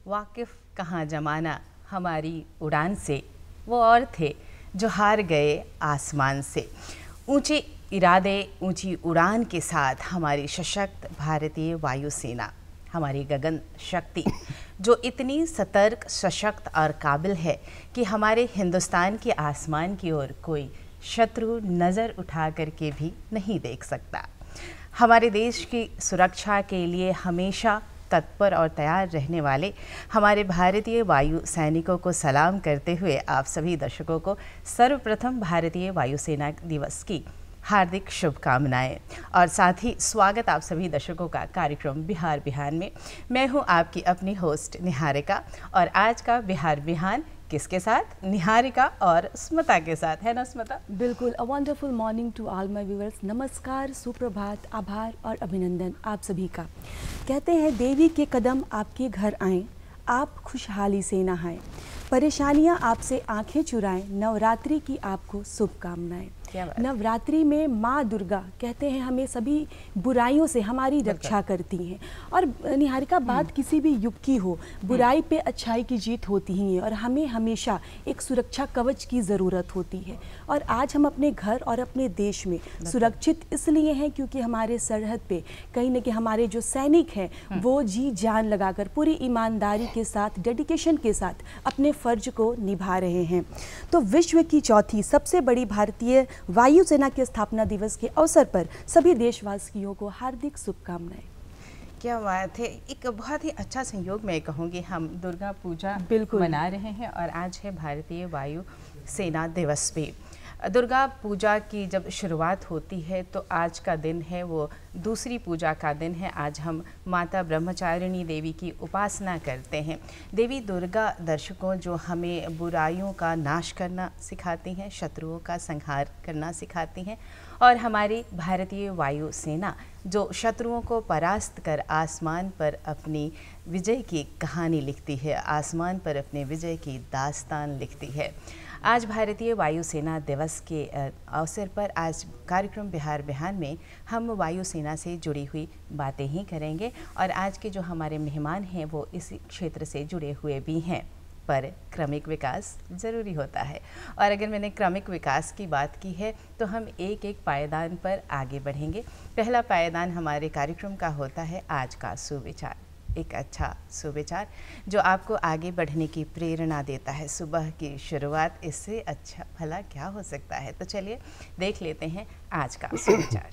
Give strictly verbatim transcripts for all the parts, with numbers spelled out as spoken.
वाकिफ़ कहाँ ज़माना हमारी उड़ान से, वो और थे जो हार गए आसमान से। ऊंचे इरादे, ऊंची उड़ान के साथ हमारी सशक्त भारतीय वायुसेना, हमारी गगन शक्ति जो इतनी सतर्क, सशक्त और काबिल है कि हमारे हिंदुस्तान के आसमान की ओर कोई शत्रु नज़र उठा करके भी नहीं देख सकता। हमारे देश की सुरक्षा के लिए हमेशा तत्पर और तैयार रहने वाले हमारे भारतीय वायु सैनिकों को सलाम करते हुए आप सभी दर्शकों को सर्वप्रथम भारतीय वायुसेना दिवस की हार्दिक शुभकामनाएं और साथ ही स्वागत आप सभी दर्शकों का कार्यक्रम बिहार बिहान में। मैं हूं आपकी अपनी होस्ट निहारिका और आज का बिहार बिहान किसके साथ? निहारिका और स्मिता के साथ, है ना स्मिता? बिल्कुल। A wonderful morning to all my viewers. नमस्कार, सुप्रभात, आभार और अभिनंदन आप सभी का। कहते हैं देवी के कदम आपके घर आएं, आप खुशहाली से नहाएं, परेशानियां आपसे आंखें चुराएं, नवरात्रि की आपको शुभकामनाएं। नवरात्रि में माँ दुर्गा कहते हैं हमें सभी बुराइयों से हमारी रक्षा करती हैं। और निहारिका, बात किसी भी युग की हो, बुराई पे अच्छाई की जीत होती ही है और हमें हमेशा एक सुरक्षा कवच की ज़रूरत होती है। और आज हम अपने घर और अपने देश में सुरक्षित इसलिए हैं क्योंकि हमारे सरहद पे कहीं न कहीं हमारे जो सैनिक हैं वो जी जान लगाकर पूरी ईमानदारी के साथ, डेडिकेशन के साथ अपने फ़र्ज को निभा रहे हैं। तो विश्व की चौथी सबसे बड़ी भारतीय वायुसेना के स्थापना दिवस के अवसर पर सभी देशवासियों को हार्दिक शुभकामनाएं। क्या बात है, एक बहुत ही अच्छा संयोग मैं कहूँगी। हम दुर्गा पूजा बिल्कुल मना रहे हैं और आज है भारतीय वायु सेना दिवस भी। दुर्गा पूजा की जब शुरुआत होती है तो आज का दिन है वो दूसरी पूजा का दिन है। आज हम माता ब्रह्मचारिणी देवी की उपासना करते हैं। देवी दुर्गा दर्शकों जो हमें बुराइयों का नाश करना सिखाती हैं, शत्रुओं का संहार करना सिखाती हैं और हमारी भारतीय वायु सेना जो शत्रुओं को परास्त कर आसमान पर अपनी विजय की कहानी लिखती है, आसमान पर अपने विजय की दास्तान लिखती है। आज भारतीय वायुसेना दिवस के अवसर पर आज कार्यक्रम बिहार बिहान में हम वायुसेना से जुड़ी हुई बातें ही करेंगे और आज के जो हमारे मेहमान हैं वो इसी क्षेत्र से जुड़े हुए भी हैं। पर क्रमिक विकास ज़रूरी होता है और अगर मैंने क्रमिक विकास की बात की है तो हम एक एक पायदान पर आगे बढ़ेंगे। पहला पायदान हमारे कार्यक्रम का होता है आज का सुविचार, एक अच्छा सुविचार जो आपको आगे बढ़ने की प्रेरणा देता है। सुबह की शुरुआत इससे अच्छा भला क्या हो सकता है। तो चलिए देख लेते हैं आज का सुविचार।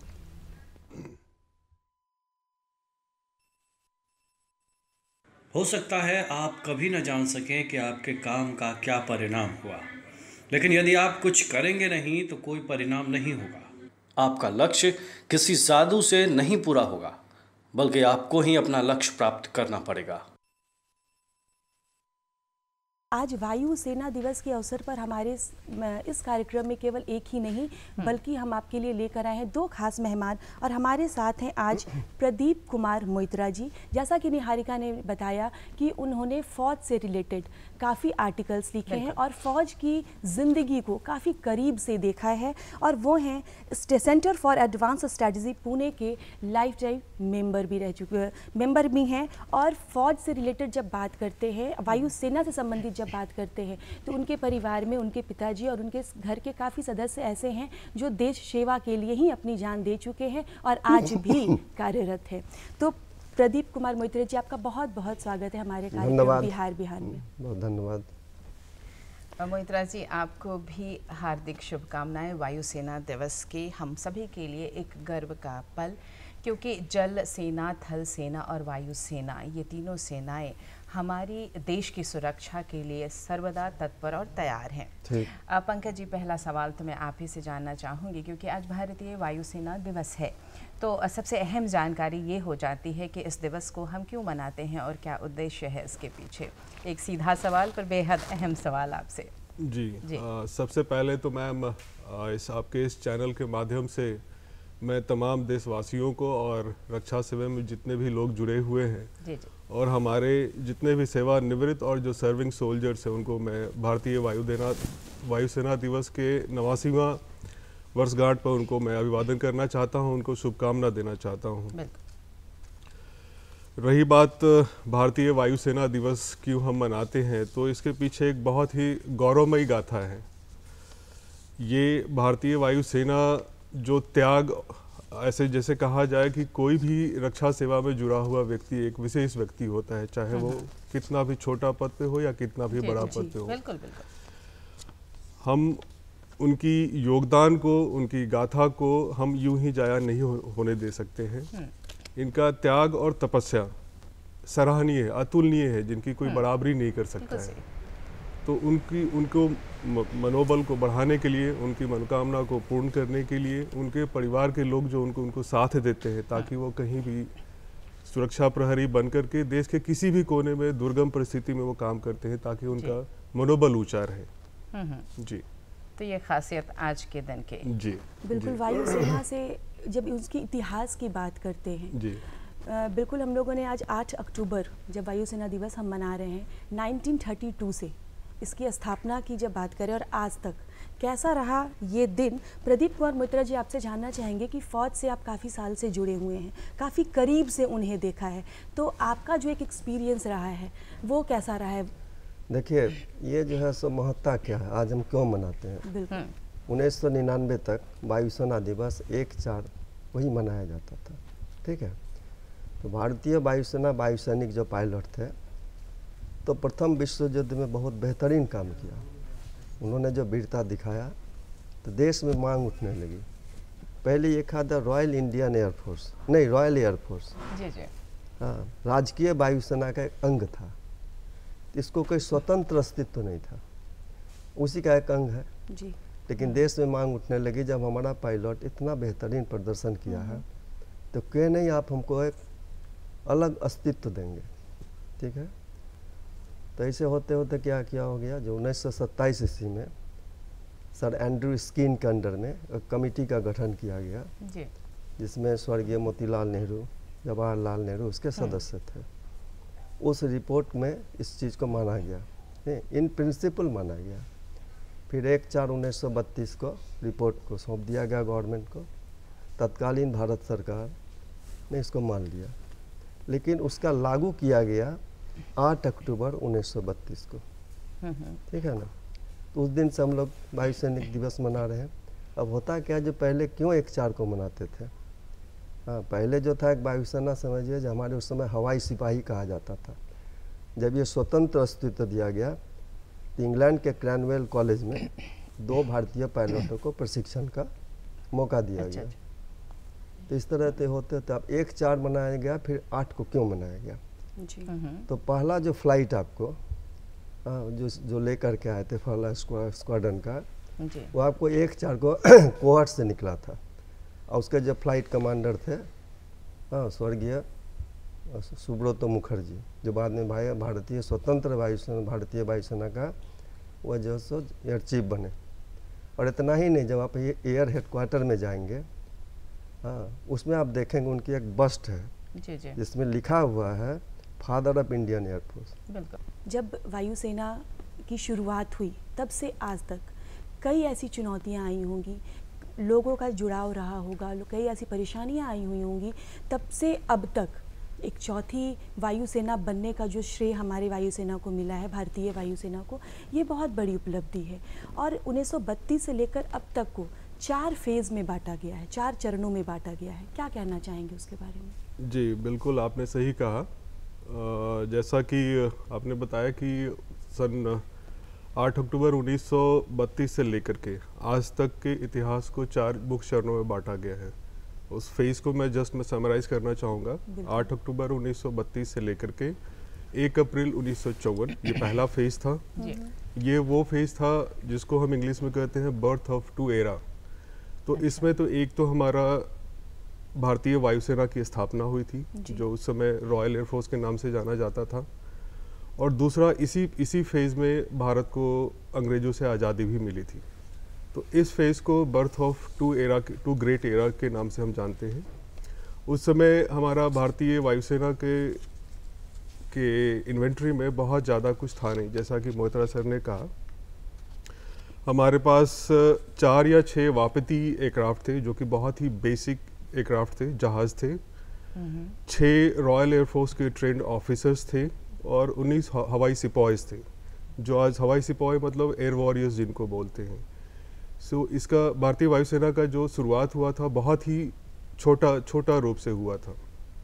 हो सकता है आप कभी न जान सकें कि आपके काम का क्या परिणाम हुआ, लेकिन यदि आप कुछ करेंगे नहीं तो कोई परिणाम नहीं होगा। आपका लक्ष्य किसी जादू से नहीं पूरा होगा, बल्कि आपको ही अपना लक्ष्य प्राप्त करना पड़ेगा। आज वायु सेना दिवस के अवसर पर हमारे इस कार्यक्रम में केवल एक ही नहीं बल्कि हम आपके लिए लेकर आए हैं दो खास मेहमान और हमारे साथ हैं आज प्रदीप कुमार मोइत्रा जी। जैसा कि निहारिका ने बताया कि उन्होंने फ़ौज से रिलेटेड काफ़ी आर्टिकल्स लिखे हैं और फ़ौज की ज़िंदगी को काफ़ी करीब से देखा है और वो हैं centre for advance strategy Pune के लाइफ टाइम मेंबर भी रह चुके मेंबर भी हैं। और फ़ौज से रिलेटेड जब बात करते हैं, वायुसेना से संबंधित जब बात करते हैं तो उनके परिवार में उनके पिताजी और उनके घर के काफ़ी सदस्य ऐसे हैं जो देश सेवा के लिए ही अपनी जान दे चुके हैं और आज भी कार्यरत हैं। तो प्रदीप कुमार मोइत्रा जी, आपका बहुत बहुत स्वागत है हमारे कार्यक्रम बिहार बिहान में। बहुत धन्यवाद। मोइत्रा जी, आपको भी हार्दिक शुभकामनाएं वायुसेना दिवस के। हम सभी के लिए एक गर्व का पल, क्योंकि जल सेना, थल सेना और वायु सेना, ये तीनों सेनाएं हमारी देश की सुरक्षा के लिए सर्वदा तत्पर और तैयार हैं। पंकज जी, पहला सवाल तो मैं आप ही से जानना चाहूँगी, क्योंकि आज भारतीय वायुसेना दिवस है तो सबसे अहम जानकारी ये हो जाती है कि इस दिवस को हम क्यों मनाते हैं और क्या उद्देश्य है इसके पीछे। एक सीधा सवाल पर बेहद अहम सवाल आपसे। जी, जी। आ, सबसे पहले तो मैम इस आपके इस चैनल के माध्यम से मैं तमाम देशवासियों को और रक्षा सेवा में जितने भी लोग जुड़े हुए हैं जी जी। और हमारे जितने भी सेवानिवृत्त और जो सर्विंग सोल्जर्स हैं उनको मैं भारतीय वायुसेना वायुसेना दिवस के नवासीवां वर्षगांठ पर उनको मैं अभिवादन करना चाहता हूं, उनको शुभकामना देना चाहता हूं। रही बात भारतीय वायुसेना दिवस क्यों हम मनाते हैं, तो इसके पीछे एक बहुत ही गौरवमयी गाथा है। ये भारतीय वायुसेना जो त्याग, ऐसे जैसे कहा जाए कि कोई भी रक्षा सेवा में जुड़ा हुआ व्यक्ति एक विशेष व्यक्ति होता है, चाहे वो कितना भी छोटा पद पे हो या कितना भी बड़ा पद पे हो। बिल्कुल बिल्कुल। हम उनकी योगदान को, उनकी गाथा को हम यूं ही जाया नहीं हो, होने दे सकते हैं। इनका त्याग और तपस्या सराहनीय है, अतुलनीय है, जिनकी कोई बराबरी नहीं कर सकता है। तो उनकी उनको मनोबल को बढ़ाने के लिए, उनकी मनोकामना को पूर्ण करने के लिए उनके परिवार के लोग जो उनको उनको साथ देते हैं, ताकि वो कहीं भी सुरक्षा प्रहरी बन करके देश के किसी भी कोने में दुर्गम परिस्थिति में वो काम करते हैं, ताकि उनका मनोबल ऊंचा रहे। जी, तो ये खासियत आज के दिन के। जी बिल्कुल। वायुसेना से जब उसकी इतिहास की बात करते हैं जी, आ, बिल्कुल हम लोगों ने आज आठ अक्टूबर जब वायुसेना दिवस हम मना रहे हैं नाइनटीन थर्टी टू से इसकी स्थापना की जब बात करें और आज तक कैसा रहा ये दिन, प्रदीप कुमार मोइत्रा जी आपसे जानना चाहेंगे कि फ़ौज से आप काफ़ी साल से जुड़े हुए हैं, काफ़ी करीब से उन्हें देखा है, तो आपका जो एक एक्सपीरियंस रहा है वो कैसा रहा है? देखिए, ये जो है सो महत्ता क्या है, आज हम क्यों मनाते हैं। बिल्कुल। उन्नीस सौ निन्यानवे तक वायुसेना दिवस एक चार वही मनाया जाता था, ठीक है। तो भारतीय वायुसेना वायुसैनिक जो पायलट थे, तो प्रथम विश्व युद्ध में बहुत बेहतरीन काम किया। उन्होंने जो वीरता दिखाया तो देश में मांग उठने लगी। पहले ये कहा था रॉयल इंडियन एयरफोर्स, नहीं रॉयल एयरफोर्स, जी जी, हाँ, राजकीय वायुसेना का एक अंग था। इसको कोई स्वतंत्र अस्तित्व नहीं था, उसी का एक अंग है जी। लेकिन देश में मांग उठने लगी जब हमारा पायलट इतना बेहतरीन प्रदर्शन किया है, तो क्यों नहीं आप हमको एक अलग अस्तित्व देंगे, ठीक है। तो ऐसे होते होते क्या क्या हो गया, जो उन्नीस सौ सत्ताईस ईस्वी में सर एंड्रू स्किन के अंडर में एक कमेटी का गठन किया गया, जी, जिसमें स्वर्गीय मोतीलाल नेहरू, जवाहरलाल नेहरू उसके सदस्य थे। उस रिपोर्ट में इस चीज़ को माना गया, इन प्रिंसिपल माना गया। फिर एक चार उन्नीस सौ बत्तीस को रिपोर्ट को सौंप दिया गया गवर्नमेंट को। तत्कालीन भारत सरकार ने इसको मान लिया, लेकिन उसका लागू किया गया आठ अक्टूबर उन्नीस सौ बत्तीस को, ठीक है ना। तो उस दिन से हम लोग वायुसैनिक दिवस मना रहे हैं। अब होता क्या, जो पहले क्यों एक चार को मनाते थे, हाँ, पहले जो था एक वायुसेना समझिए जो हमारे उस समय हवाई सिपाही कहा जाता था। जब ये स्वतंत्र अस्तित्व दिया गया तो इंग्लैंड के क्रैनवेल कॉलेज में दो भारतीय पायलटों को प्रशिक्षण का मौका दिया अच्छा, गया। तो इस तरह से होते होते अब एक चार मनाया गया, फिर आठ को क्यों मनाया गया। जी। तो पहला जो फ्लाइट आपको हाँ, जो जो लेकर के आए थे पहला स्क्वाड्रन का, जी, वो आपको एक चार को कोहट से निकला था। और उसके जो फ्लाइट कमांडर थे, हाँ, स्वर्गीय सुब्रतो मुखर्जी, जो बाद में भाई भारतीय स्वतंत्र वायुसेना भारतीय वायुसेना का वह जो सो एयर चीफ बने। और इतना ही नहीं, जब आप ये एयर हेडक्वार्टर में जाएंगे, हाँ, उसमें आप देखेंगे उनकी एक बस्ट है जी, जी, जिसमें लिखा हुआ है फादर ऑफ इंडियन एयरफोर्स। बिल्कुल। जब वायुसेना की शुरुआत हुई तब से आज तक कई ऐसी चुनौतियां आई होंगी, लोगों का जुड़ाव रहा होगा, कई ऐसी परेशानियां आई हुई होंगी, तब से अब तक एक चौथी वायुसेना बनने का जो श्रेय हमारे वायुसेना को मिला है, भारतीय वायुसेना को, ये बहुत बड़ी उपलब्धि है। और उन्नीस सौ बत्तीस से लेकर अब तक को चार फेज़ में बांटा गया है, चार चरणों में बांटा गया है। क्या कहना चाहेंगे उसके बारे में? जी बिल्कुल, आपने सही कहा। आ, जैसा कि आपने बताया कि सन आठ अक्टूबर उन्नीस सौ बत्तीस से लेकर के आज तक के इतिहास को चार मुख्य चरणों में बांटा गया है। उस फेज़ को मैं जस्ट मैं समराइज़ करना चाहूँगा। आठ अक्टूबर उन्नीस सौ बत्तीस से लेकर के एक अप्रैल उन्नीस सौ चौवन, ये पहला फेज़ था। ये वो फेज़ था जिसको हम इंग्लिश में कहते हैं बर्थ ऑफ टू एरा। तो इसमें तो एक तो हमारा भारतीय वायुसेना की स्थापना हुई थी, जो उस समय रॉयल एयरफोर्स के नाम से जाना जाता था। और दूसरा इसी इसी फेज़ में भारत को अंग्रेज़ों से आज़ादी भी मिली थी। तो इस फेज़ को birth of to era to great era के नाम से हम जानते हैं। उस समय हमारा भारतीय वायुसेना के के इन्वेंट्री में बहुत ज़्यादा कुछ था नहीं। जैसा कि मोइत्रा सर ने कहा, हमारे पास चार या छः वापती एयरक्राफ्ट थे, जो कि बहुत ही बेसिक एयरक्राफ्ट थे, जहाज़ थे। छः रॉयल एयरफोर्स के ट्रेंड ऑफिसर्स थे और उन्नीस हवाई सिपाहीज थे, जो आज हवाई सिपाही मतलब एयर वॉरियर्स जिनको बोलते हैं। सो so, इसका भारतीय वायुसेना का जो शुरुआत हुआ था बहुत ही छोटा छोटा रूप से हुआ था।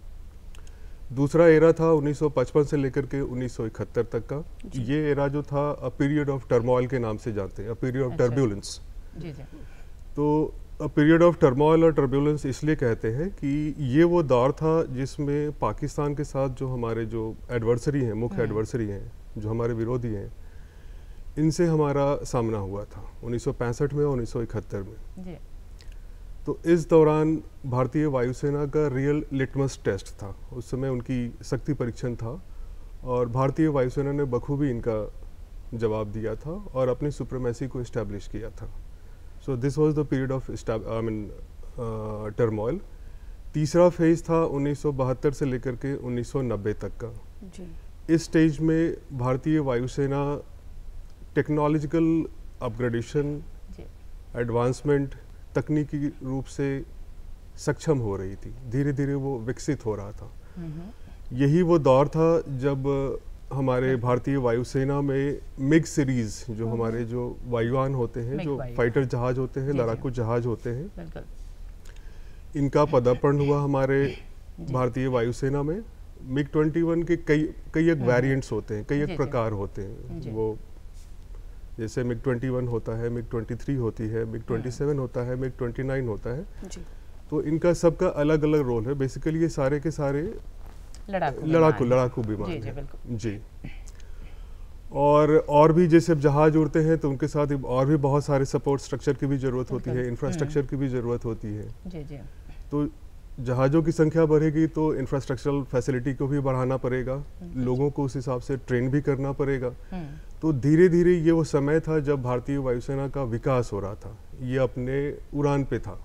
दूसरा एरा था उन्नीस सौ पचपन से लेकर के उन्नीस सौ इकहत्तर तक का। ये एरा जो था अ पीरियड ऑफ टर्मोइल के नाम से जानते हैं, अ पीरियड ऑफ टर्ब्यूलेंस। जी जी। तो अ पीरियड ऑफ टर्मोइल और टर्ब्यूलेंस इसलिए कहते हैं कि ये वो दौर था जिसमें पाकिस्तान के साथ जो हमारे जो एडवर्सरी हैं, मुख्य एडवर्सरी हैं, जो हमारे विरोधी हैं, इनसे हमारा सामना हुआ था उन्नीस सौ पैंसठ में और उन्नीस सौ इकहत्तर में। जी। तो इस दौरान भारतीय वायुसेना का रियल लिटमस टेस्ट था, उस समय उनकी शक्ति परीक्षण था और भारतीय वायुसेना ने बखूबी इनका जवाब दिया था और अपनी सुप्रीमेसी को इस्टेब्लिश किया था। So this was the period of I mean turmoil. तीसरा फेज था उन्नीस सौ बहत्तर से लेकर के उन्नीस सौ नब्बे तक का। जी। इस स्टेज में भारतीय वायुसेना टेक्नोलॉजिकल अपग्रेडेशन, एडवांसमेंट, तकनीकी रूप से सक्षम हो रही थी, धीरे धीरे वो विकसित हो रहा था। यही वो दौर था जब हमारे भारतीय वायुसेना में मिग सीरीज, जो हमारे जो वायुयान होते हैं, जो फाइटर जहाज होते हैं, लड़ाकू जहाज होते हैं, इनका पदार्पण हुआ हमारे भारतीय वायुसेना में। मिग ट्वेंटी वन के कई कई एक वेरिएंट्स होते हैं, कई एक प्रकार होते हैं। वो जैसे मिग ट्वेंटी वन होता है, मिग ट्वेंटी थ्री होती है, मिग ट्वेंटी सेवन होता है, मिग ट्वेंटी नाइन होता है। जी। तो इनका सबका अलग अलग रोल है। बेसिकली ये सारे के सारे लड़ाकू लड़ाकू लड़ाकू विमान जी, जी, हैं। जी। और और भी जैसे अब जहाज उड़ते हैं तो उनके साथ और भी बहुत सारे सपोर्ट स्ट्रक्चर की भी ज़रूरत होती है, इंफ्रास्ट्रक्चर की भी ज़रूरत होती है। जी जी। तो जहाज़ों की संख्या बढ़ेगी तो इंफ्रास्ट्रक्चरल फैसिलिटी को भी बढ़ाना पड़ेगा, लोगों को उस हिसाब से ट्रेन भी करना पड़ेगा। तो धीरे धीरे ये वो समय था जब भारतीय वायुसेना का विकास हो रहा था, ये अपने उड़ान पे था।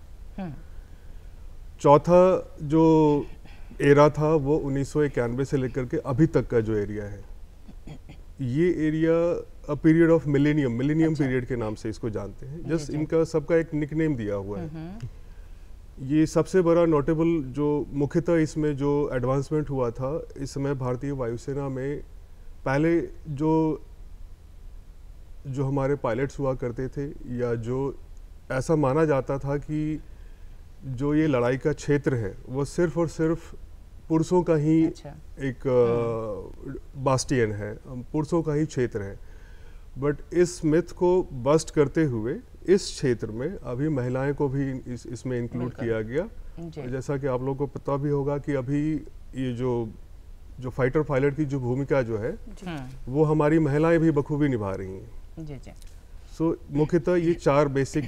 चौथा जो एरा था वो उन्नीस सौ इक्यानवे से लेकर के अभी तक का जो एरिया है, ये area a period of millennium millennium period के नाम से इसको जानते हैं। जस्ट इनका सबका एक निकनेम दिया हुआ है। ये सबसे बड़ा नोटेबल जो मुख्यतः इसमें जो एडवांसमेंट हुआ था, इस समय भारतीय वायुसेना में पहले जो जो हमारे पायलट्स हुआ करते थे, या जो ऐसा माना जाता था कि जो ये लड़ाई का क्षेत्र है वो सिर्फ और सिर्फ पुरुषों का ही अच्छा। एक बास्टियन है, पुरुषों का ही क्षेत्र है। बट इस मिथ को बस्ट करते हुए इस क्षेत्र में अभी महिलाएं को भी इस इसमें इंक्लूड किया गया। जैसा कि आप लोगों को पता भी होगा कि अभी ये जो जो फाइटर पायलट की जो भूमिका जो है वो हमारी महिलाएं भी बखूबी निभा रही हैं। जी जी। सो so, मुख्यतः ये चार बेसिक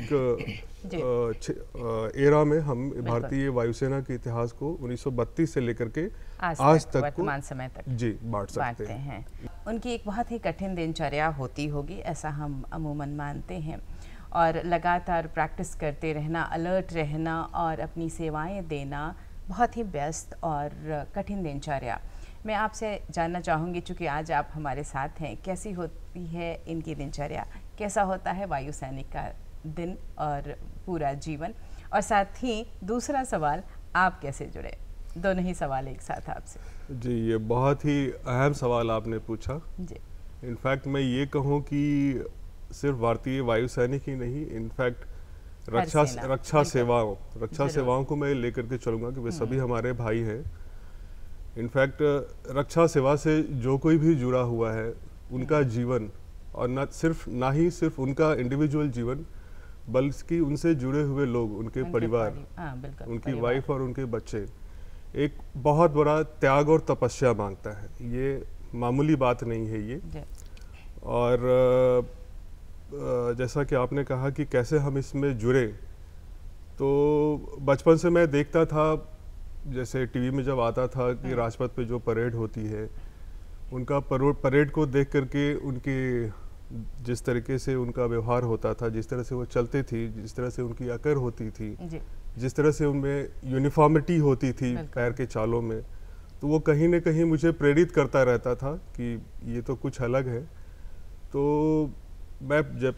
एरा में हम भारतीय वायुसेना के इतिहास को उन्नीस सौ बत्तीस से लेकर के आज, आज तक, तक वर्तमान समय तक जी बांट सकते हैं।, हैं। उनकी एक बहुत ही कठिन दिनचर्या होती होगी, ऐसा हम अमूमन मानते हैं, और लगातार प्रैक्टिस करते रहना, अलर्ट रहना और अपनी सेवाएं देना, बहुत ही व्यस्त और कठिन दिनचर्या। मैं आपसे जानना चाहूँगी, चूँकि आज आप हमारे साथ हैं, कैसी होती है इनकी दिनचर्या, कैसा होता है वायु सैनिक का दिन और पूरा जीवन? और साथ ही दूसरा सवाल, आप कैसे जुड़े? दोनों ही सवाल एक साथ आपसे। जी, ये बहुत ही अहम सवाल आपने पूछा। जी। इनफैक्ट मैं ये कहूँ कि सिर्फ भारतीय वायु सैनिक ही नहीं, इनफैक्ट रक्षा रक्षा सेवाओं रक्षा सेवाओं को मैं लेकर के चलूँगा कि वे सभी हमारे भाई हैं। इनफैक्ट रक्षा सेवा से जो कोई भी जुड़ा हुआ है, उनका जीवन, और न सिर्फ ना ही सिर्फ उनका इंडिविजुअल जीवन, बल्कि उनसे जुड़े हुए लोग, उनके परिवार, उनकी वाइफ और उनके बच्चे, एक बहुत बड़ा त्याग और तपस्या मांगता है। ये मामूली बात नहीं है ये। और जैसा कि आपने कहा कि कैसे हम इसमें जुड़े, तो बचपन से मैं देखता था, जैसे टीवी में जब आता था कि राजपथ पे जो परेड होती है, उनका परेड को देख करके उनके जिस तरीके से उनका व्यवहार होता था, जिस तरह से वो चलते थी, जिस तरह से उनकी अकड़ होती थी, जिस तरह से उनमें यूनिफॉर्मिटी होती थी पैर के चालों में, तो वो कहीं ना कहीं मुझे प्रेरित करता रहता था कि ये तो कुछ अलग है। तो मैं जब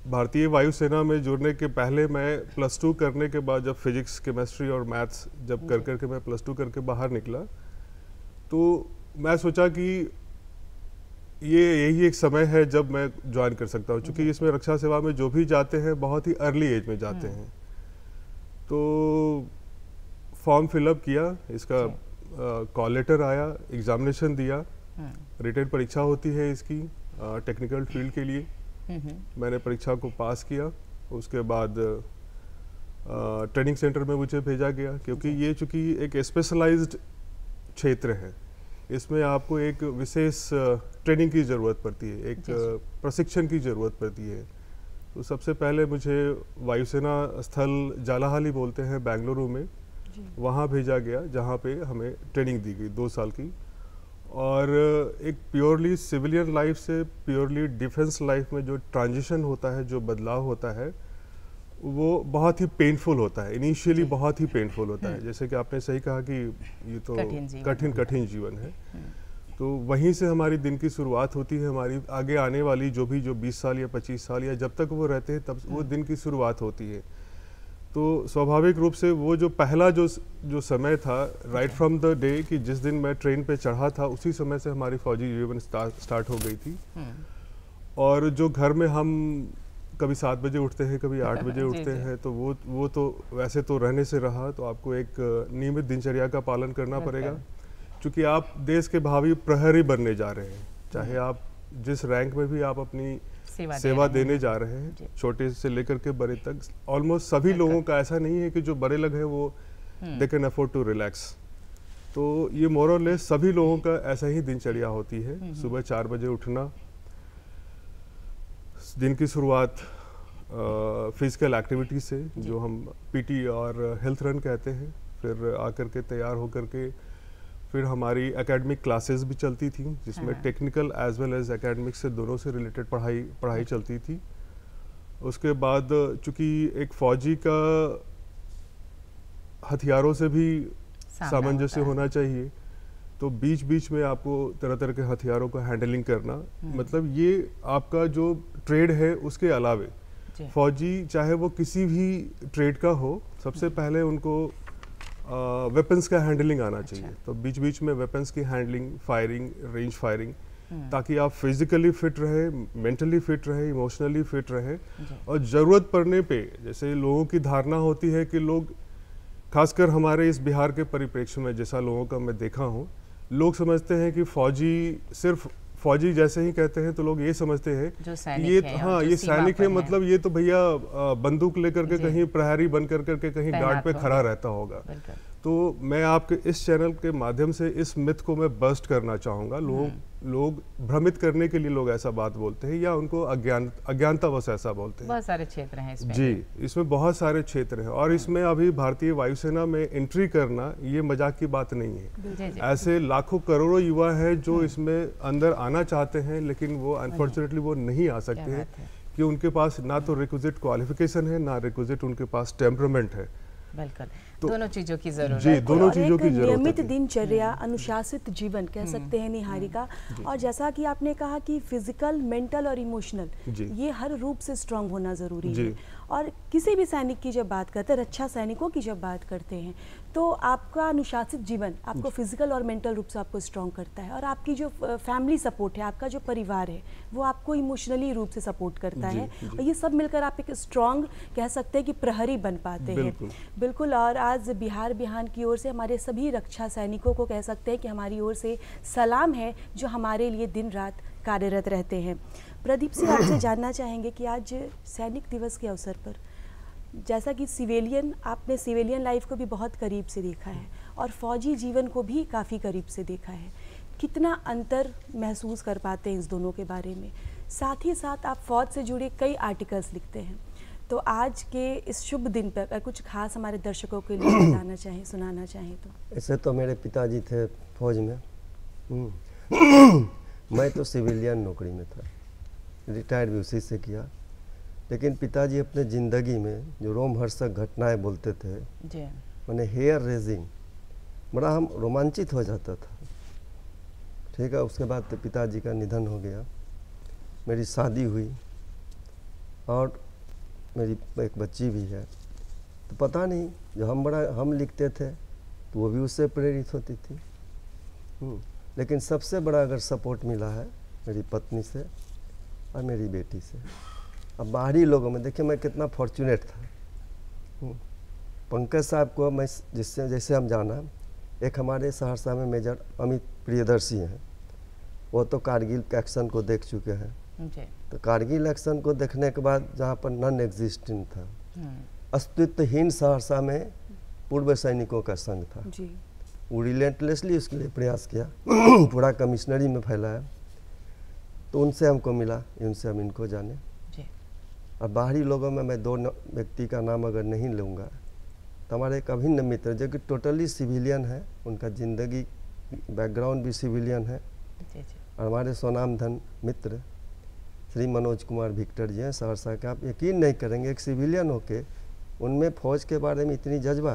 भारतीय वायुसेना में जुड़ने के पहले मैं प्लस टू करने के बाद जब फिजिक्स केमिस्ट्री और मैथ्स जब कर कर के मैं प्लस टू करके बाहर निकला, तो मैं सोचा कि ये यही एक समय है जब मैं ज्वाइन कर सकता हूँ, क्योंकि इसमें रक्षा सेवा में जो भी जाते हैं बहुत ही अर्ली एज में जाते हैं। तो फॉर्म फिलअप किया, इसका कॉल लेटर आया, एग्जामिनेशन दिया, रिटेन परीक्षा होती है इसकी टेक्निकल फील्ड के लिए। मैंने परीक्षा को पास किया। उसके बाद ट्रेनिंग सेंटर में मुझे भेजा गया, क्योंकि ये चूँकि एक स्पेशलाइज्ड क्षेत्र है, इसमें आपको एक विशेष ट्रेनिंग की ज़रूरत पड़ती है, एक प्रशिक्षण की ज़रूरत पड़ती है। तो सबसे पहले मुझे वायुसेना स्थल जालाहाली बोलते हैं बेंगलुरु में, वहाँ भेजा गया, जहाँ पे हमें ट्रेनिंग दी गई दो साल की। और एक प्योरली सिविलियन लाइफ से प्योरली डिफेंस लाइफ में जो ट्रांजिशन होता है, जो बदलाव होता है, वो बहुत ही पेनफुल होता है। इनिशियली बहुत ही पेनफुल होता है, जैसे कि आपने सही कहा कि ये तो कठिन कठिन जीवन है। तो वहीं से हमारी दिन की शुरुआत होती है, हमारी आगे आने वाली जो भी जो बीस साल या पच्चीस साल या जब तक वो रहते हैं तब वो दिन की शुरुआत होती है। तो स्वाभाविक रूप से वो जो पहला जो जो समय था, राइट फ्रॉम द डे कि जिस दिन मैं ट्रेन पे चढ़ा था, उसी समय से हमारी फौजी जीवन स्टार्ट हो गई थी। और जो घर में हम कभी सात बजे उठते हैं, कभी आठ बजे उठते हैं, तो वो वो तो वैसे तो रहने से रहा, तो आपको एक नियमित दिनचर्या का पालन करना पड़ेगा, क्योंकि आप देश के भावी प्रहरी बनने जा रहे हैं। चाहे आप जिस रैंक में भी आप अपनी सेवा, सेवा दे देने जा रहे हैं, छोटे से लेकर के बड़े तक, ऑलमोस्ट सभी लोगों का ऐसा नहीं है कि जो बड़े लोग हैं वो they can afford to relax. तो ये मोर और लेस सभी लोगों का ऐसा ही दिनचर्या होती है। सुबह चार बजे उठना, दिन की शुरुआत फिजिकल एक्टिविटी से, जो हम पीटी और हेल्थ रन कहते हैं, फिर आकर के तैयार होकर के फिर हमारी एकेडमिक क्लासेस भी चलती थी, जिसमें हाँ। Technical as well as academic से दोनों से रिलेटेड पढ़ाई पढ़ाई चलती थी। उसके बाद चूँकि एक फौजी का हथियारों से भी सामंजस्य हो होना चाहिए, तो बीच बीच में आपको तरह तरह के हथियारों को हैंडलिंग करना, मतलब ये आपका जो ट्रेड है उसके अलावे फौजी चाहे वो किसी भी ट्रेड का हो, सबसे पहले उनको वेपन्स uh, का हैंडलिंग आना चाहिए। अच्छा। तो बीच बीच में वेपन्स की हैंडलिंग, फायरिंग, रेंज फायरिंग, ताकि आप फिजिकली फिट रहे, मेंटली फिट रहे, इमोशनली फिट रहे। और ज़रूरत पड़ने पे, जैसे लोगों की धारणा होती है कि लोग, खासकर हमारे इस बिहार के परिप्रेक्ष्य में जैसा लोगों का मैं देखा हूँ, लोग समझते हैं कि फौजी सिर्फ फौजी जैसे ही कहते हैं तो लोग ये समझते हैं ये हाँ ये सैनिक है, मतलब ये तो भैया बंदूक लेकर के कहीं प्रहरी बन कर के कहीं गार्ड पे खड़ा रहता होगा। तो मैं आपके इस चैनल के माध्यम से इस मिथ को मैं बस्ट करना चाहूँगा। लोग लोग भ्रमित करने के लिए लोग ऐसा बात बोलते हैं, या उनको अज्ञान अज्ञानता बस ऐसा बोलते हैं। बहुत सारे क्षेत्र हैं इसमें। जी, इसमें बहुत सारे क्षेत्र हैं, और इसमें अभी भारतीय वायुसेना में एंट्री करना ये मजाक की बात नहीं है। जी जी। ऐसे लाखों करोड़ों युवा हैं जो इसमें अंदर आना चाहते हैं, लेकिन वो अनफॉर्चुनेटली वो नहीं आ सकते हैं, कि उनके पास ना तो रिक्विजिट क्वालिफिकेशन है, ना रिक्विजिट उनके पास टेम्परामेंट है। बिल्कुल, तो दोनों चीजों की जरूरत है। जी, दोनों चीजों की जरूरत है। नियमित दिनचर्या, अनुशासित जीवन कह सकते हैं निहारिका। और जैसा कि आपने कहा कि फिजिकल, मेंटल और इमोशनल, ये हर रूप से स्ट्रांग होना जरूरी है। और किसी भी सैनिक की जब बात करते हैं, रक्षा सैनिकों की जब बात करते हैं, तो आपका अनुशासित जीवन आपको फिजिकल और मेंटल रूप से आपको स्ट्रांग करता है, और आपकी जो फैमिली सपोर्ट है, आपका जो परिवार है, वो आपको इमोशनली रूप से सपोर्ट करता है, और ये सब मिलकर आप एक स्ट्रांग कह सकते हैं कि प्रहरी बन पाते हैं। बिल्कुल। और आज बिहार बिहान की ओर से हमारे सभी रक्षा सैनिकों को कह सकते हैं कि हमारी ओर से सलाम है, जो हमारे लिए दिन रात कार्यरत रहते हैं। प्रदीप से आपसे जानना चाहेंगे कि आज सैनिक दिवस के अवसर पर, जैसा कि सिविलियन, आपने सिविलियन लाइफ को भी बहुत करीब से देखा है और फौजी जीवन को भी काफ़ी करीब से देखा है, कितना अंतर महसूस कर पाते हैं इस दोनों के बारे में? साथ ही साथ आप फौज से जुड़े कई आर्टिकल्स लिखते हैं, तो आज के इस शुभ दिन पर अगर कुछ खास हमारे दर्शकों के लिए बताना चाहें, सुनाना चाहें तो? ऐसे तो मेरे पिताजी थे फौज में, मैं तो सिविलियन नौकरी में था, रिटायर्ड भी उसी से किया। लेकिन पिताजी अपने ज़िंदगी में जो रोमहर्षक घटनाएं बोलते थे, मैंने हेयर रेजिंग, बड़ा हम रोमांचित हो जाता था। ठीक है, उसके बाद तो पिताजी का निधन हो गया, मेरी शादी हुई, और मेरी एक बच्ची भी है। तो पता नहीं, जो हम बड़ा हम लिखते थे तो वो भी उससे प्रेरित होती थी। लेकिन सबसे बड़ा अगर सपोर्ट मिला है मेरी पत्नी से और मेरी बेटी से। अब बाहरी लोगों में देखिए मैं कितना फॉर्चुनेट था। पंकज साहब को मैं जिससे जैसे हम जाना, एक हमारे सहरसा में मेजर अमित प्रियदर्शी हैं, वो तो कारगिल एक्शन को देख चुके हैं। तो कारगिल एक्शन को देखने के बाद जहाँ पर नॉन एग्जिस्टिंग था, अस्तित्वहीन सहरसा में पूर्व सैनिकों का संघ था जी। वो रिलेंटलेसली उसके लिए प्रयास किया, पूरा कमिश्नरी में फैलाया। तो उनसे हमको मिला, उनसे हम इनको जाने जी। और बाहरी लोगों में मैं दो व्यक्ति का नाम अगर नहीं लूँगा तो हमारे एक अभिन्न मित्र जो कि टोटली सिविलियन है, उनका ज़िंदगी बैकग्राउंड भी सिविलियन है जी जी। और हमारे सोनाम धन मित्र श्री मनोज कुमार विक्टर जी हैं सहरसा के। आप यकीन नहीं करेंगे, एक सिविलियन होके उनमें फौज के बारे में इतनी जज्बा।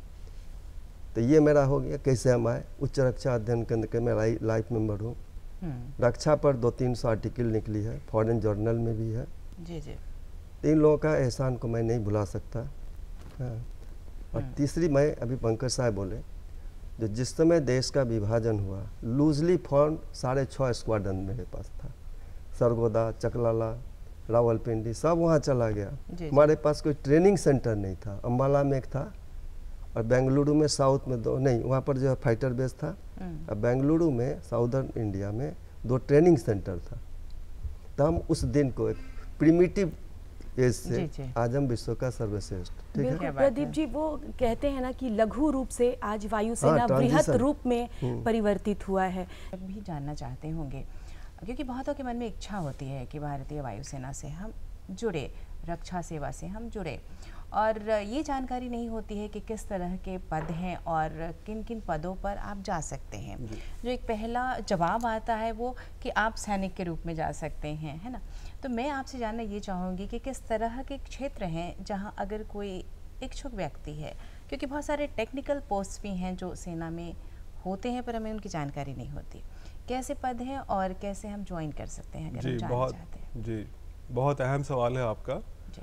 तो ये मेरा हो गया कैसे हम आए। उच्च रक्षा अध्ययन केंद्र के मैं लाइफ मेंबर हूँ। रक्षा पर दो तीन सौ आर्टिकल निकली है, फॉरेन जर्नल में भी है जी जी। तीन लोगों का एहसान को मैं नहीं भुला सकता। हाँ। और तीसरी, मैं अभी पंकज साहब बोले, जो जिस समय देश का विभाजन हुआ, लूजली फॉर्म साढ़े छः स्क्वाड्रन मेरे पास था। सरगोदा, चकलाला, रावलपिंडी सब वहाँ चला गया। हमारे पास कोई ट्रेनिंग सेंटर नहीं था। अम्बाला में एक था और बेंगलुरु में साउथ में दो, नहीं वहाँ पर जो है फाइटर बेस था। और बेंगलुरु में साउदर्न इंडिया में दो ट्रेनिंग सेंटर था। तो हम उस दिन को एक प्रिमिटिव एज से आज हम विश्व का सर्वश्रेष्ठ, ठीक है प्रदीप जी। वो कहते हैं ना कि लघु रूप से आज वायुसेना बृहत रूप में परिवर्तित हुआ है। भी जानना चाहते होंगे, क्योंकि बहुतों के मन में इच्छा होती है कि भारतीय वायुसेना से हम जुड़े, रक्षा सेवा से हम जुड़े, और ये जानकारी नहीं होती है कि किस तरह के पद हैं और किन किन पदों पर आप जा सकते हैं। जो एक पहला जवाब आता है वो कि आप सैनिक के रूप में जा सकते हैं, है ना। तो मैं आपसे जानना ये चाहूँगी कि किस तरह के क्षेत्र हैं जहाँ अगर कोई इच्छुक व्यक्ति है, क्योंकि बहुत सारे टेक्निकल पोस्ट भी हैं जो सेना में होते हैं पर हमें उनकी जानकारी नहीं होती। कैसे पद हैं और कैसे हम ज्वाइन कर सकते हैं अगर हम जानना चाहते हैं? जी, बहुत अहम सवाल है आपका।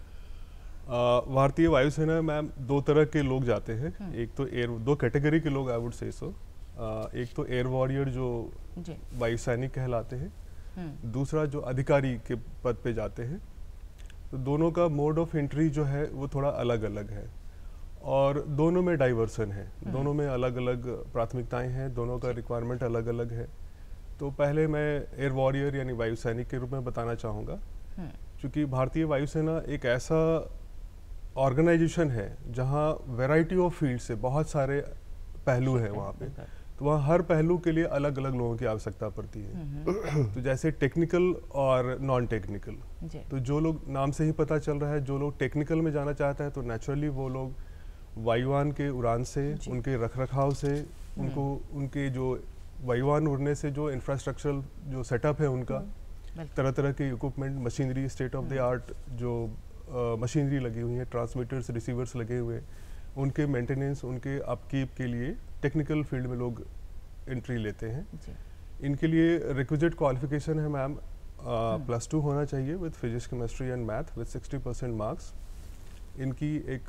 भारतीय वायुसेना में दो तरह के लोग जाते हैं। एक तो एयर, दो कैटेगरी के लोग आई वुड से सो। एक तो एयर वॉरियर जो वायुसैनिक कहलाते हैं, दूसरा जो अधिकारी के पद पे जाते हैं। तो दोनों का मोड ऑफ एंट्री जो है वो थोड़ा अलग अलग है और दोनों में डाइवर्सन है, दोनों में अलग अलग प्राथमिकताएं हैं, दोनों का रिक्वायरमेंट अलग अलग है। तो पहले मैं एयर वॉरियर यानी वायुसैनिक के रूप में बताना चाहूँगा, क्योंकि भारतीय वायुसेना एक ऐसा ऑर्गेनाइजेशन है जहाँ वैरायटी ऑफ फील्ड से बहुत सारे पहलू हैं वहाँ पे। तो वहाँ हर पहलू के लिए अलग अलग लोगों की आवश्यकता पड़ती है। तो जैसे टेक्निकल और नॉन टेक्निकल, तो जो लोग, नाम से ही पता चल रहा है, जो लोग टेक्निकल में जाना चाहता है तो नेचुरली वो लोग वायुयान के उड़ान से, उनके रख रखाव से, उनको उनके जो वायुयान उड़ने से जो इंफ्रास्ट्रक्चरल जो सेटअप है उनका, तरह तरह के equipment, machinery, state of the art जो मशीनरी लगी हुई है, ट्रांसमीटर्स, रिसीवर्स लगे हुए, उनके मेंटेनेंस, उनके अपकीप के लिए टेक्निकल फील्ड में लोग एंट्री लेते हैं। इनके लिए रिक्विजिट क्वालिफिकेशन है मैम, प्लस टू होना चाहिए with physics, chemistry and math with sixty percent marks. इनकी एक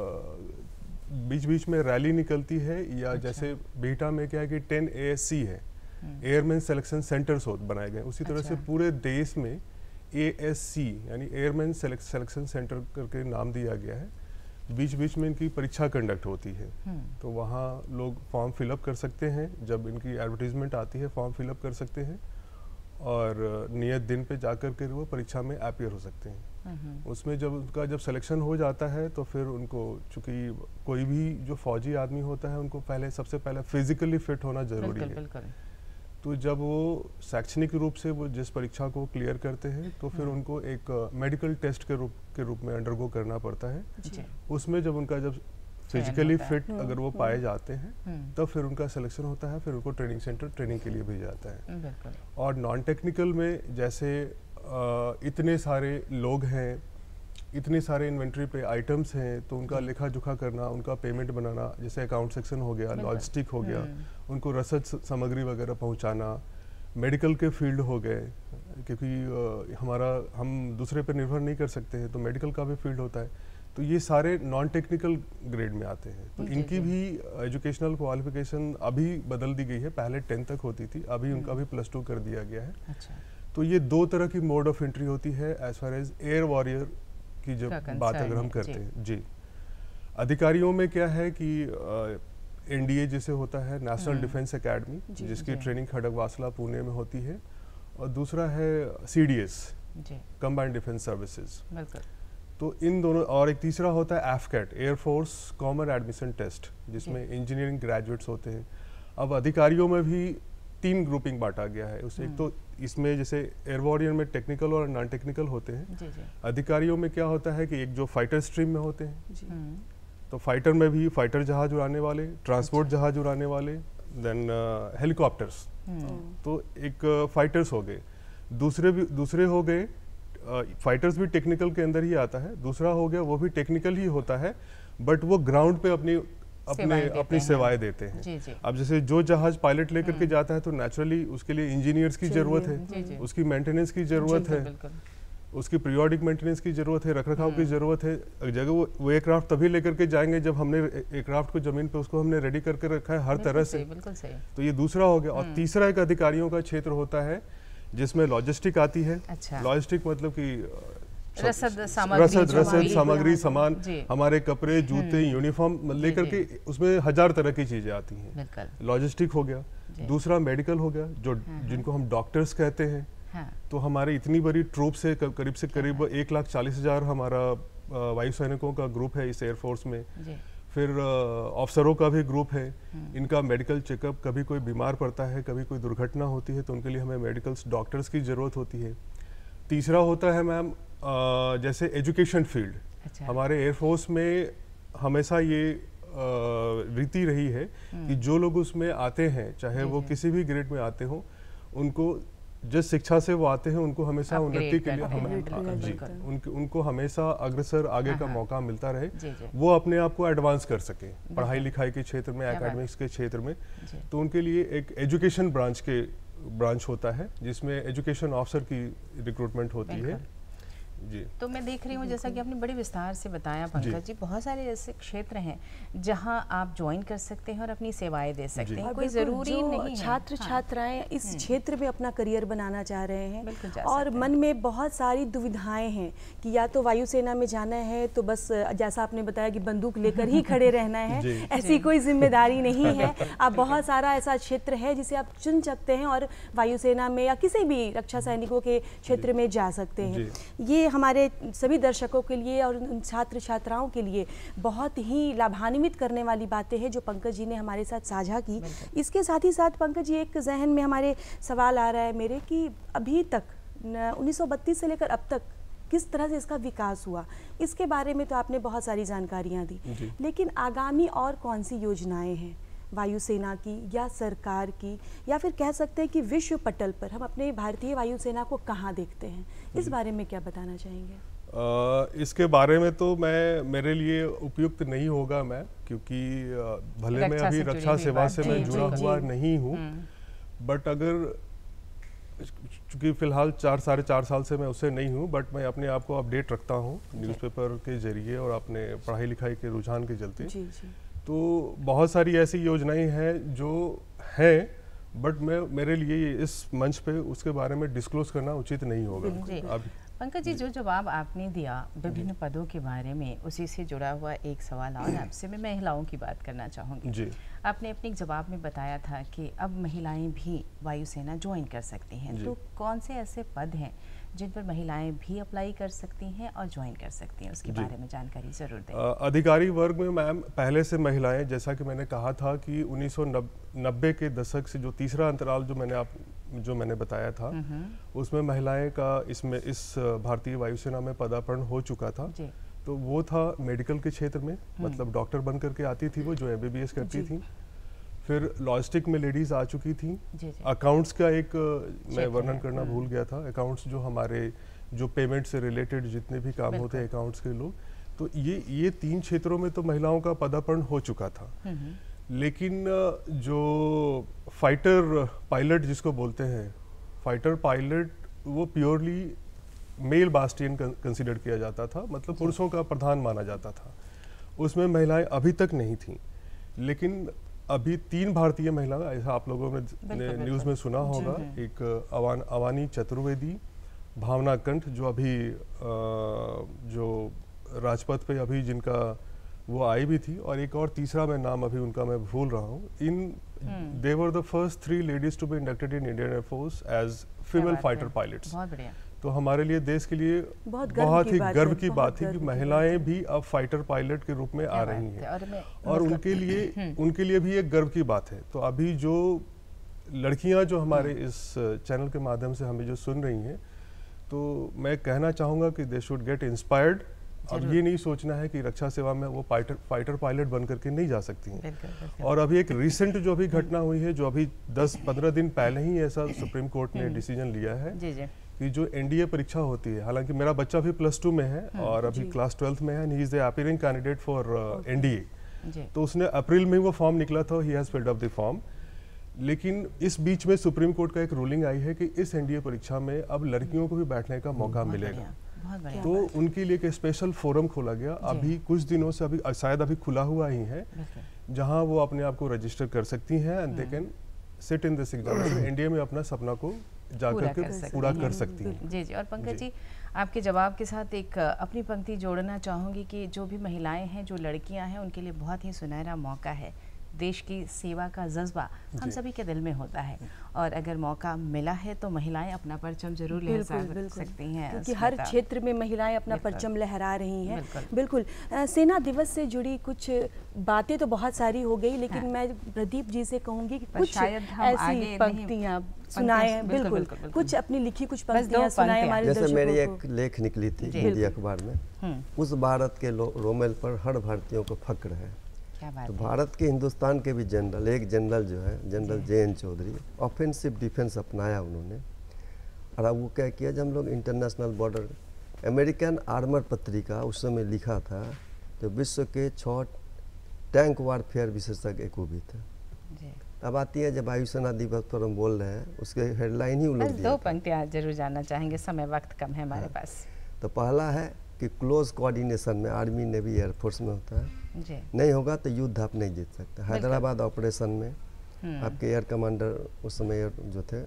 बीच बीच में रैली निकलती है, या अच्छा। जैसे बीटा में क्या है कि टेन ए एस सी है, एयरमैन सिलेक्शन सेंटर्स बनाए गए, उसी तरह अच्छा। से पूरे देश में ए एस सी यानी एयरमैन सिलेक्शन सेंटर करके नाम दिया गया है। बीच बीच में इनकी परीक्षा कंडक्ट होती है, तो वहाँ लोग फॉर्म फिलअप कर सकते हैं। जब इनकी एडवर्टीजमेंट आती है फॉर्म फिलअप कर सकते हैं और नियत दिन पे जाकर के वो परीक्षा में अपीयर हो सकते हैं। उसमें जब उनका जब सिलेक्शन हो जाता है तो फिर उनको, चूँकि कोई भी जो फौजी आदमी होता है उनको पहले सबसे पहले फिजिकली फिट होना जरूरी है। बिल्कुल। तो जब वो शैक्षणिक रूप से वो जिस परीक्षा को क्लियर करते हैं तो फिर उनको एक मेडिकल टेस्ट के रूप के रूप में अंडरगो करना पड़ता है। उसमें जब उनका जब फिजिकली फिट अगर वो पाए जाते हैं तब फिर उनका सिलेक्शन होता है, फिर उनको ट्रेनिंग सेंटर ट्रेनिंग के लिए भेजा जाता है। और नॉन टेक्निकल में जैसे आ, इतने सारे लोग हैं, इतने सारे इन्वेंट्री पे आइटम्स हैं, तो उनका लेखा जोखा करना, उनका पेमेंट बनाना, जैसे अकाउंट सेक्शन हो गया, लॉजिस्टिक हो गया, उनको रसद सामग्री वगैरह पहुंचाना, मेडिकल के फील्ड हो गए, क्योंकि अ, हमारा हम दूसरे पर निर्भर नहीं कर सकते हैं, तो मेडिकल का भी फील्ड होता है, तो ये सारे नॉन टेक्निकल ग्रेड में आते हैं। तो जी, इनकी जी। भी एजुकेशनल क्वालिफिकेशन अभी बदल दी गई है, पहले टेंथ तक होती थी, अभी उनका भी प्लस टू कर दिया गया है। अच्छा, तो ये दो तरह की मोड ऑफ एंट्री होती है as far as air warrior की जब का बात concern अगर हम है, करते जी। हैं जी। अधिकारियों में क्या है कि एनडीए जिसे होता है नेशनल डिफेंस एकेडमी, जी, जिसकी जी। ट्रेनिंग खड़गवासला पुणे में होती है, और दूसरा है सीडीएस जी, कंबाइंड डिफेंस सर्विसेज। बिल्कुल। तो इन दोनों, और एक तीसरा होता है AFCAT air force common admission test, जिसमें इंजीनियरिंग ग्रेजुएट्स होते हैं। अब अधिकारियों में भी तीन ग्रुपिंग बांटा गया है उसे। एक तो इसमें जैसे एयर वॉरियर में टेक्निकल और नॉन टेक्निकल होते हैं। जी, जी। अधिकारियों में क्या होता है कि एक जो फाइटर स्ट्रीम में होते हैं, जी हम्म, तो फाइटर में भी फाइटर जहाज उड़ाने वाले, ट्रांसपोर्ट जहाज उड़ाने वाले, देन हेलीकॉप्टर्स, हम्म, तो एक फाइटर्स हो गए। दूसरे भी दूसरे हो गए फाइटर्स भी टेक्निकल के अंदर ही आता है। दूसरा हो गया वो भी टेक्निकल ही होता है, बट वो ग्राउंड पे अपनी अपने सेवाएं देते अपनी हैं। सेवाएं देते हैं। जी, जी। अब जैसे जो जहाज पायलट लेकर के जाता है, तो नेचुरली उसके लिए इंजीनियर्स की चाहिए। जरूरत जी, जी। है, उसकी मेंटेनेंस की जरूरत बिल्कुल, है, बिल्कुल। उसकी पीरियोडिक मेंटेनेंस की जरूरत है, रखरखाव की जरूरत है। जगह वो वो एयरक्राफ्ट तभी लेकर के जाएंगे जब हमने एयरक्राफ्ट को जमीन पे उसको हमने रेडी करके रखा है हर बिल्कुल तरह सही, से। बिल्कुल सही। तो ये दूसरा हो गया। और तीसरा एक अधिकारियों का क्षेत्र होता है जिसमें लॉजिस्टिक आती है। अच्छा। लॉजिस्टिक मतलब कि अ, रसद सामग्री, रसद जो रसद हमारी- सामग्री सामान, जी। हमारे कपड़े जूते यूनिफॉर्म लेकर जी। के उसमें हजार तरह की चीजें आती हैं। बिल्कुल। लॉजिस्टिक हो गया। जी। दूसरा मेडिकल हो गया, जो जिनको हम डॉक्टर्स कहते हैं। हाँ, तो हमारे इतनी बड़ी ट्रूप से क- करीब से करीब एक लाख चालीस हजार हमारा अ, वायु सैनिकों का ग्रुप है इस एयरफोर्स में। जी। फिर ऑफिसरों का भी ग्रुप है। इनका मेडिकल चेकअप, कभी कोई बीमार पड़ता है, कभी कोई दुर्घटना होती है, तो उनके लिए हमें मेडिकल डॉक्टर्स की ज़रूरत होती है। तीसरा होता है मैम अ, जैसे एजुकेशन फील्ड। अच्छा। हमारे एयरफोर्स में हमेशा ये अ, रीति रही है कि जो लोग उसमें आते हैं, चाहे जी, वो जी। किसी भी ग्रेड में आते हों, उनको जिस शिक्षा से वो आते हैं उनको हमेशा Upgrade उन्नति के लिए करते हैं, हमें बिल्कुल, आ, जी बिल्कुल। उनके उनको हमेशा अग्रसर आगे का हाँ, मौका मिलता रहे, जी, जी। वो अपने आप को एडवांस कर सके पढ़ाई लिखाई के क्षेत्र में, क्या बात। एकेडमिक्स के क्षेत्र में। जी। तो उनके लिए एक एजुकेशन ब्रांच के ब्रांच होता है जिसमें एजुकेशन ऑफिसर की रिक्रूटमेंट होती है। जी। तो मैं देख रही हूँ जैसा कि आपने बड़े विस्तार से बताया पंकज जी, बहुत सारे ऐसे क्षेत्र हैं जहाँ आप ज्वाइन कर सकते हैं और अपनी सेवाएं दे सकते हैं। और कोई बिल्कुल जरूरी जो नहीं है। छात्र हाँ, छात्राएं इस क्षेत्र में अपना करियर बनाना चाह रहे हैं बिल्कुल जा और सकते हैं। मन में बहुत सारी दुविधाएं हैं कि या तो वायुसेना में जाना है तो बस जैसा आपने बताया कि बंदूक लेकर ही खड़े रहना है, जी। ऐसी कोई जिम्मेदारी नहीं है। आप बहुत सारा ऐसा क्षेत्र है जिसे आप चुन सकते हैं और वायुसेना में या किसी भी रक्षा सैनिकों के क्षेत्र में जा सकते हैं। ये हमारे सभी दर्शकों के लिए और उन छात्र छात्राओं के लिए बहुत ही लाभान्वित करने वाली बातें हैं जो पंकज जी ने हमारे साथ साझा की। इसके साथ ही साथ पंकज जी, एक जहन में हमारे सवाल आ रहा है मेरे कि अभी तक उन्नीस सौ बत्तीस से लेकर अब तक किस तरह से इसका विकास हुआ, इसके बारे में तो आपने बहुत सारी जानकारियाँ दी, लेकिन आगामी और कौन सी योजनाएं हैं वायुसेना की या सरकार की, या फिर कह सकते हैं कि विश्व पटल पर हम अपने भारतीय वायुसेना को कहाँ देखते हैं, इस बारे में क्या बताना चाहेंगे? Uh, इसके बारे में तो मैं मेरे लिए उपयुक्त नहीं होगा मैं, क्योंकि uh, भले मैं अभी रक्षा सेवा से मैं जुड़ा हुआ नहीं हूँ, बट अगर चूँकि फ़िलहाल चार साढ़े चार साल से मैं उससे नहीं हूँ, बट मैं अपने आप को अपडेट रखता हूँ न्यूज़पेपर के जरिए और अपने पढ़ाई लिखाई के रुझान के चलते। जी जी। तो बहुत सारी ऐसी योजनाएं हैं जो हैं, बट मैं मेरे लिए इस मंच पे उसके बारे में डिस्क्लोज करना उचित नहीं होगा अभी। पंकज जी, जो जवाब आपने दिया विभिन्न पदों के बारे में, उसी से जुड़ा हुआ एक सवाल और आपसे मैं महिलाओं की बात करना चाहूँगी। जी। आपने अपने एक जवाब में बताया था कि अब महिलाएं भी वायुसेना ज्वाइन कर सकती हैं, तो कौन से ऐसे पद हैं जिन पर महिलाएं भी अप्लाई कर सकती हैं और ज्वाइन कर सकती हैं, उसके बारे में जानकारी जरूर दें। अधिकारी वर्ग में मैम पहले से महिलाएं, जैसा कि मैंने कहा था कि उन्नीस सौ नब्बे के दशक से जो तीसरा अंतराल जो मैंने आप जो मैंने बताया था, उसमें महिलाएं का इसमें इस भारतीय वायुसेना में पदार्पण हो चुका था। जी। तो वो था मेडिकल के क्षेत्र में, मतलब डॉक्टर बन करके आती थी वो, जो एमबीबीएस करती थी। फिर लॉजिस्टिक में लेडीज आ चुकी थी। अकाउंट्स का एक मैं वर्णन करना भूल गया था। अकाउंट्स जो हमारे जो पेमेंट से रिलेटेड जितने भी काम होते हैं अकाउंट्स के लोग, तो ये ये तीन क्षेत्रों में तो महिलाओं का पदार्पण हो चुका था। लेकिन जो फाइटर पायलट जिसको बोलते हैं, फाइटर पायलट वो प्योरली मेल बास्टियन कंसिडर किया जाता था, मतलब पुरुषों का प्रधान माना जाता था। उसमें महिलाएं अभी तक नहीं थीं, लेकिन अभी तीन भारतीय महिलाएं, ऐसा आप लोगों ने बिल्कुल, न्यूज़ में सुना होगा, एक अवान अवानी चतुर्वेदी, भावना कंठ जो अभी आ, जो राजपथ पे अभी जिनका वो आई भी थी, और एक और तीसरा मैं नाम अभी उनका मैं भूल रहा हूँ। In they were the first three ladies to be inducted in Indian air force as female fighter pilots. बहुत बढ़िया। तो हमारे लिए, देश के लिए बहुत गर्व बहुत की ही बात गर्व है, की बहुत बात है गर्व कि की महिलाएं भी अब फाइटर पायलट के रूप में आ क्या रही बात है। हैं, और मैं और मतलब- उनके लिए उनके लिए भी एक गर्व की बात है। तो अभी जो लड़कियां जो हमारे इस चैनल के माध्यम से हमें जो सुन रही हैं, तो मैं कहना चाहूँगा कि दे शुड गेट इंस्पायर्ड। अब ये नहीं सोचना है कि रक्षा सेवा में वो फाइटर फाइटर पायलट बन करके नहीं जा सकती हैं। बिल्कुल, बिल्कुल। और अभी एक रिसेंट जो अभी घटना हुई है, जो अभी दस पंद्रह दिन पहले ही ऐसा सुप्रीम कोर्ट ने डिसीजन लिया है जी जी कि जो एनडीए परीक्षा होती है, हालांकि मेरा बच्चा भी प्लस टू में है और अभी क्लास ट्वेल्थ में है, and he is the appearing candidate for NDA. जी तो उसने अप्रैल में वो फॉर्म निकला था, he has filled up the form. लेकिन इस बीच में सुप्रीम कोर्ट का एक रूलिंग आई है कि इस एनडीए परीक्षा में अब लड़कियों को भी बैठने का मौका बहुत मिलेगा। बढ़िया, बहुत बढ़िया। तो उनके लिए एक स्पेशल फोरम खोला गया, अभी कुछ दिनों से, अभी शायद अभी खुला हुआ ही है, बिल्कुल। जहां वो अपने आप को रजिस्टर कर सकती हैं and they can sit in this examination, NDA में अपना सपना को जा पूरा करके कर सकती पूरा हैं। कर सकती हैं। जी जी। और पंकज जी। जी, आपके जवाब के साथ एक अ, अपनी पंक्ति जोड़ना चाहूँगी कि जो भी महिलाएं हैं, जो लड़कियां हैं, उनके लिए बहुत ही सुनहरा मौका है। देश की सेवा का जज्बा हम जी। सभी के दिल में होता है, और अगर मौका मिला है तो महिलाएं अपना परचम जरूर लहरा बिल्कुल, बिल्कुल। सकती हैं, क्योंकि हर स्मिता। क्षेत्र में महिलाएं अपना बिल्कुल। परचम लहरा रही हैं। बिल्कुल। बिल्कुल। अ, सेना दिवस से जुड़ी कुछ बातें तो बहुत सारी हो गई, लेकिन हाँ। मैं प्रदीप जी से कहूंगी कि पर कुछ शायद हम आगे ऐसी नहीं- पंक्तियां सुनाए हैं। बिल्कुल, बिल्कुल, बिल्कुल, बिल्कुल। कुछ अपनी लिखी कुछ बस दो पंक्तियां सुनाए पंक्तियां। हमारे जैसे मेरी दर्शकों एक को। लेख निकली थी जी। हिंदी अखबार में, हम्म, उस भारत के लो- रोमेल पर हर भारतीयों को फक्र है। क्या बात तो है। भारत के, हिंदुस्तान के भी जनरल, एक जनरल जो है general J N Chaudhuri, offensive defence अपनाया उन्होंने। और अब वो क्या किया, जब हम लोग इंटरनेशनल बॉर्डर, अमेरिकन आर्मर पत्रिका उस समय लिखा था, जो विश्व के छः टैंक वारफेयर विशेषज्ञ एक वो भी था। जी। अब आती है जब वायुसेना दिवस पर हम बोल रहे हैं, उसके हेडलाइन ही बस उल्लेख दो दिया था। पंक्तियां जरूर जानना चाहेंगे, समय वक्त कम है हमारे पास। तो पहला है कि क्लोज कोऑर्डिनेशन में आर्मी, नेवी, एयरफोर्स में होता है, जी। नहीं होगा तो युद्ध आप नहीं जीत सकते। हैदराबाद ऑपरेशन में हम्म, आपके एयर कमांडर उस समय एयर जो थे,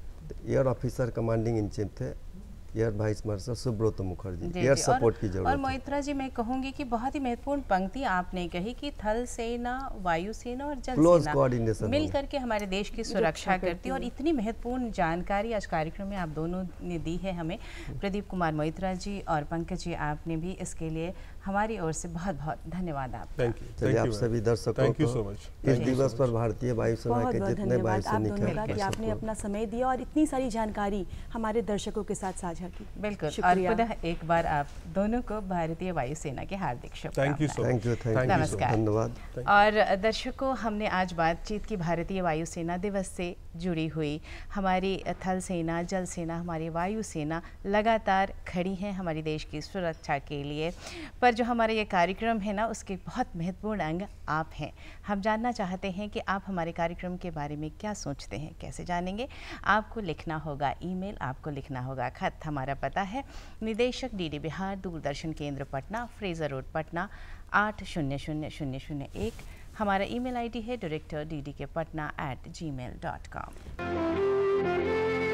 air officer commanding in chief थे air vice marshal Subroto Mukherjee, जी, एयर जी। और- सपोर्ट की और जरूरत है। मोहित्रा जी, मैं कहूंगी कि बहुत ही महत्वपूर्ण पंक्ति आपने कही कि थल सेना, वायु सेना और जल Close सेना coordination मिल हो। करके हमारे देश की सुरक्षा करती है। और इतनी महत्वपूर्ण जानकारी आज कार्यक्रम में आप दोनों ने दी है हमें, प्रदीप कुमार मोहित्रा जी और पंकज जी, आपने भी इसके लिए हमारी ओर से बहुत बहुत धन्यवाद आपका। थैंक यू, चलिए, थैंक आप यू, सभी दर्शकों थैंक यू को सो मच। इस दिवस पर भारतीय वायुसेना बहुत के बहुत जितने धन्यवाद आप वायुसैनिक दोनों हैं, का कि आपने सबको अपना समय दिया और इतनी सारी जानकारी हमारे दर्शकों के साथ साझा की। बिल्कुल। और शुक्रिया। पुनः एक बार आप दोनों को भारतीय वायुसेना के हार्दिक थैंक यू शुभकामनाएं। So thank you, thank Thank you, you so नमस्कार। धन्यवाद। और दर्शकों, हमने आज बातचीत की भारतीय वायुसेना दिवस से जुड़ी हुई। हमारी थल सेना, जल सेना, हमारी वायु सेना लगातार खड़ी हैं हमारे देश की सुरक्षा के लिए। पर जो हमारा ये कार्यक्रम है ना, उसके बहुत महत्वपूर्ण अंग आप हैं। हम जानना चाहते हैं कि आप हमारे कार्यक्रम के बारे में क्या सोचते हैं। कैसे जानेंगे? आपको लिखना होगा ईमेल, आपको लिखना होगा खत। हमारा पता है निदेशक डीडी बिहार, दूरदर्शन केंद्र पटना, फ्रेजर रोड पटना, आठ शून्य शून्य शून्य शून्य एक। हमारा ईमेल आईडी है director D D K Patna at Gmail dot com.